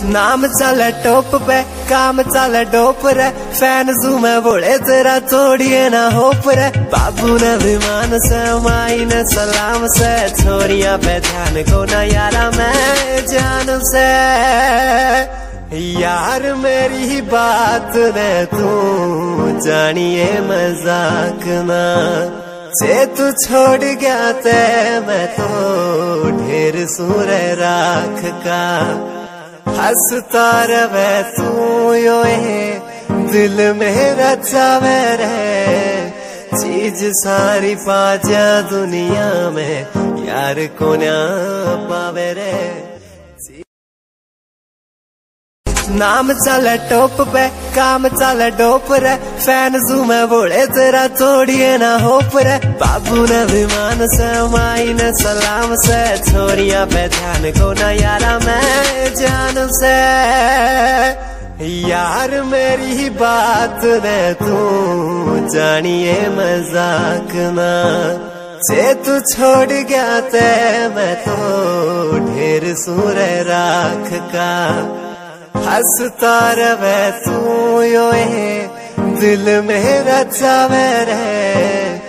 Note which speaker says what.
Speaker 1: नाम चले टॉप पे काम चले डोप रे फैन जू मैं बोले तेरा तोड़िए ना होप रे बाबू ने विमान से माई ने सलाम से छोरिया पे ध्यान को ना यारा मैं जान से यार मेरी बात ने तू जानिए मजाक ना से तू छोड़ गया ते मैं तो ढेर सूर राख का हंसता रवे तू यो दिल मेरा चावे रे चीज सारी पाजा दुनिया में यार को ना पावे रे नाम चले टॉप पे काम चले डोप रे फैन जू मैं बोले तेरा तोड़िए ना होप रे बाबू ने विमान से माई ने सलाम से छोरिया पे ध्यान को ना यारा मैं जान से यार मेरी बात ने तू जानिए मजाक ना से तू छोड़ गया ते मैं तो ढेर सूर राख का हंसता रवे तू यो दिल मेरा चावे रे